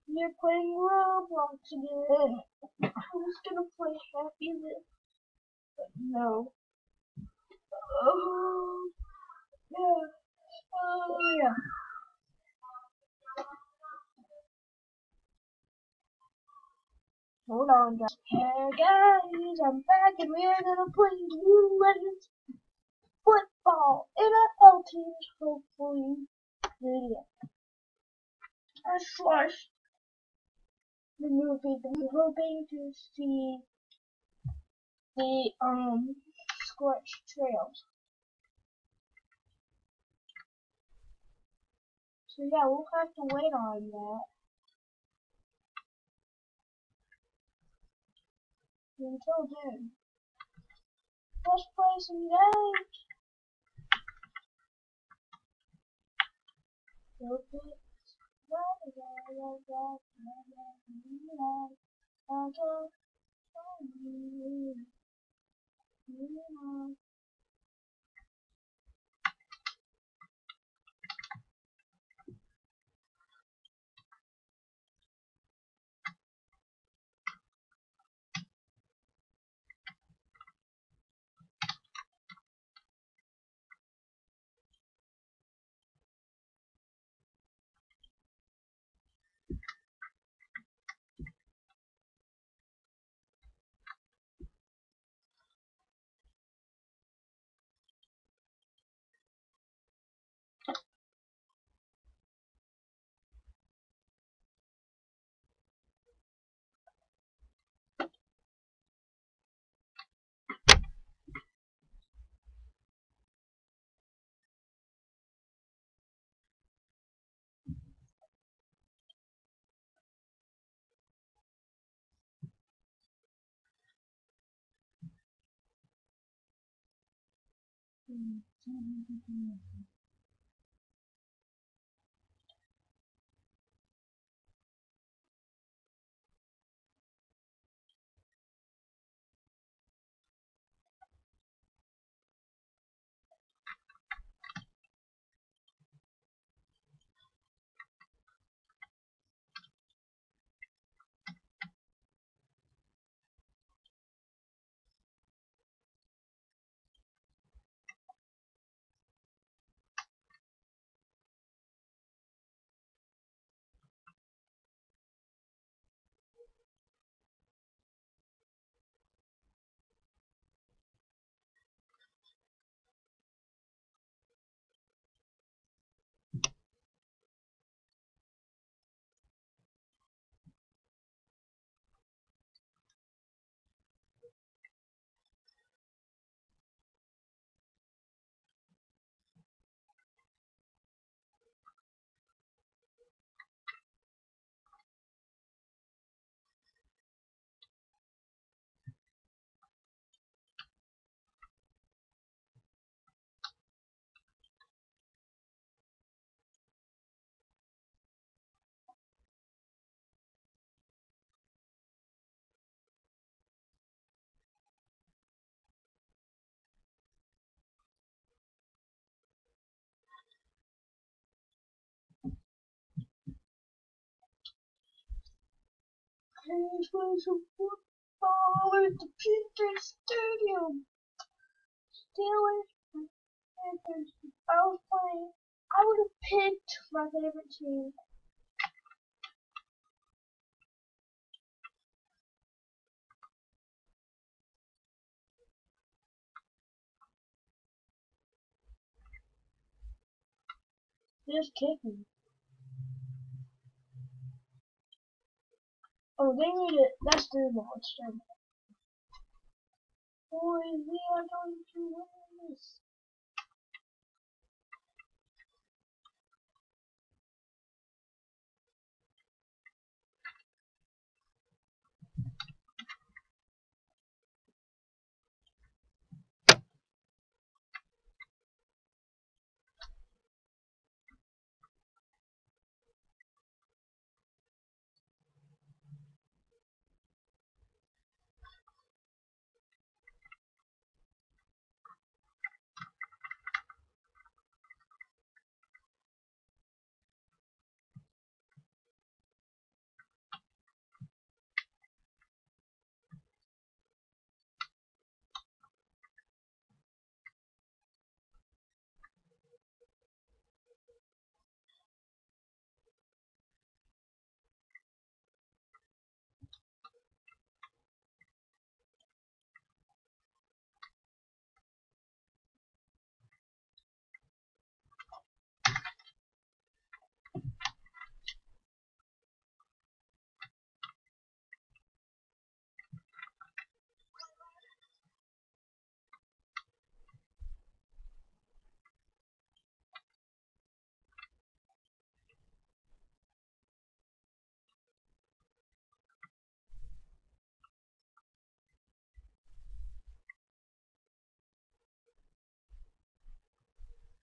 You're playing Roblox again. I was gonna play Happy Live, but no. Oh, yeah. Oh, yeah. Hold on, guys. Hey, guys, I'm back and we're gonna play New Legends Football in a L-Teams, hopefully, video. I watched the movie, but I'm hoping to see the, Scorched Trails. So yeah, we'll have to wait on that. Until then, let's play some games. Let's play some football at the Patriots Stadium. Steelers and Panthers. I was playing. I would have picked my favorite team. Just kicking. Oh, they made it. That's their ball. It's their ball. Boys, we are going to win this.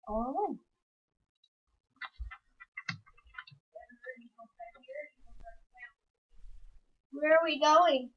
Oh. Where are we going?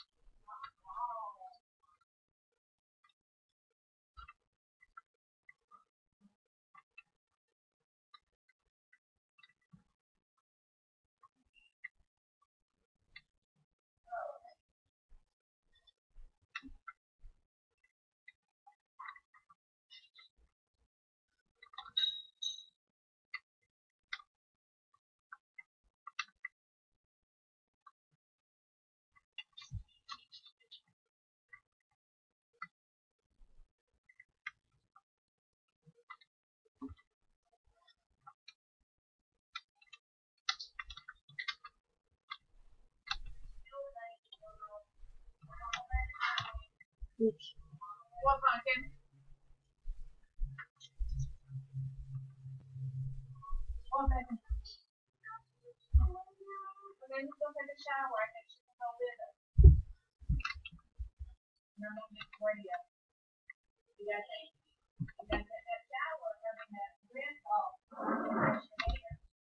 Oops. What pumpkin? What baby? And then you go take a shower. I think she can go with us. No, no, just wait up. You gotta take that shower. I mean that rinse off. Wash your hair.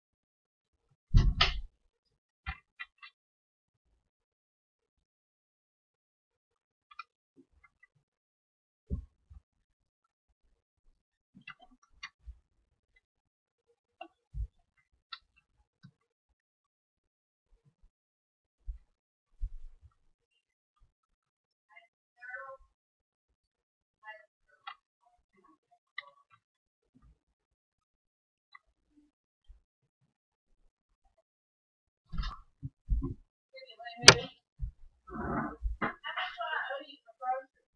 Maybe. How much do I owe you for groceries?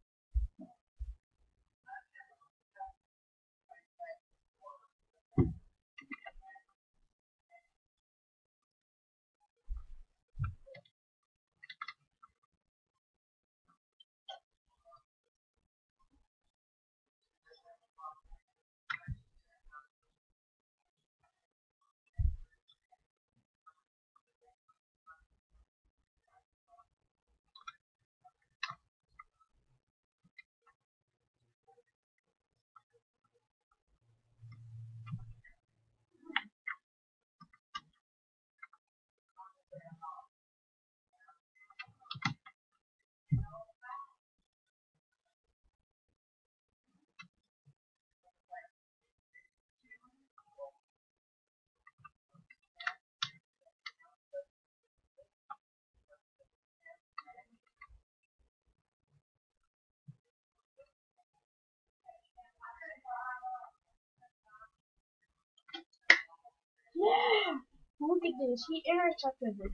Yeah! Look at this. He intercepted it.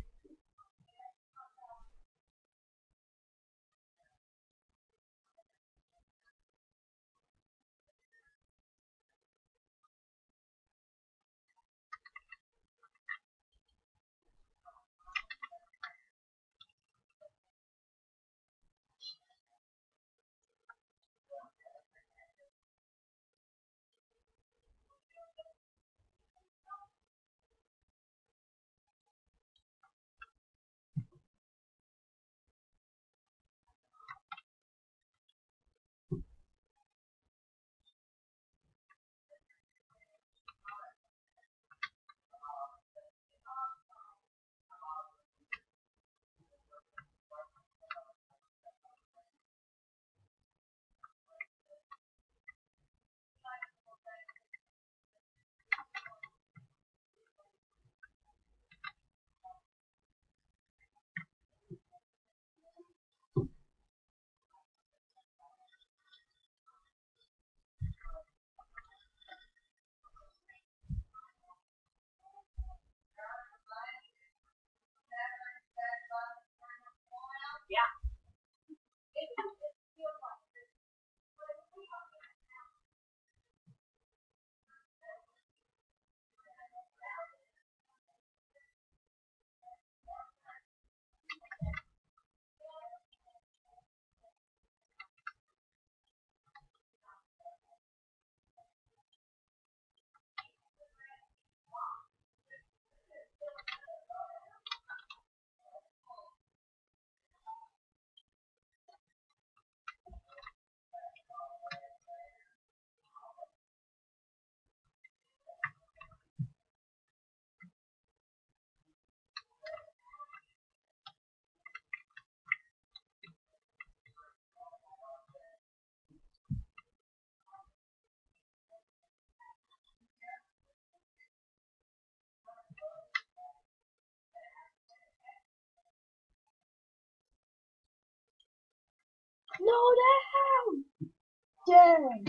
No down! Dang!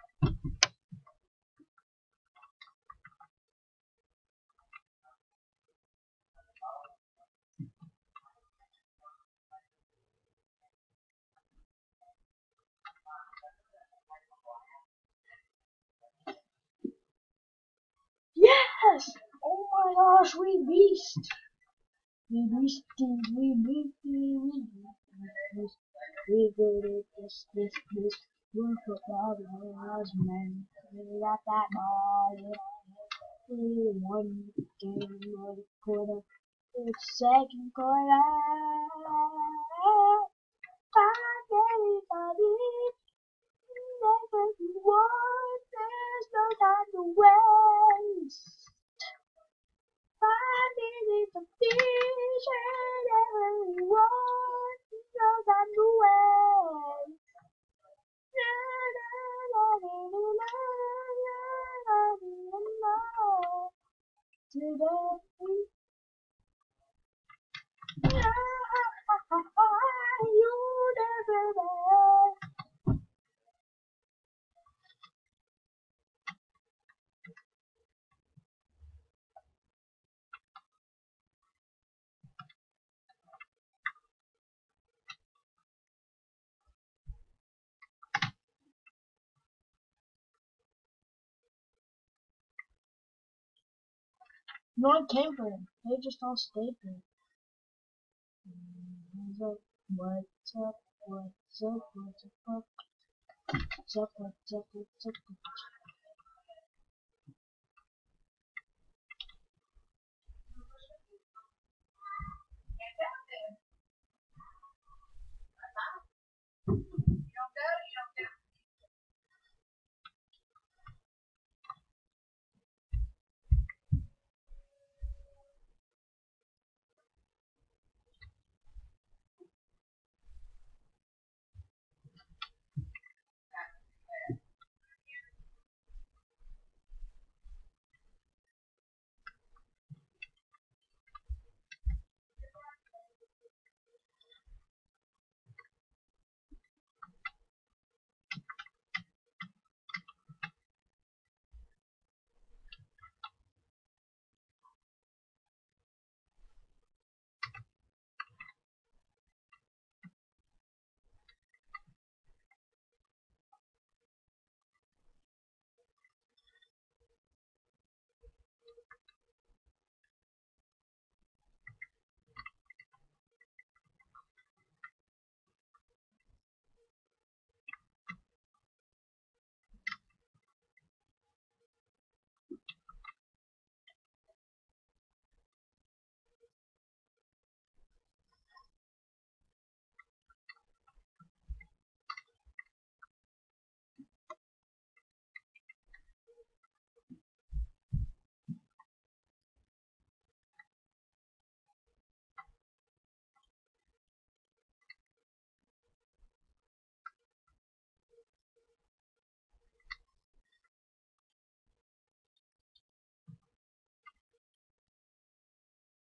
Yes! Oh my gosh, we beast! We beasted, we beasted, we beasted. We good at this. We're football was man. We got that ball, we won the game of the quarter. It's second quarter. Five days of it. Never won. There's no time to waste. 5 minutes of fish and everyone knows I'm the way. Today, you never know. No one came for him. They just all stayed there. What's up? What's up? What's up? What's up? What's up? What's up? What's up?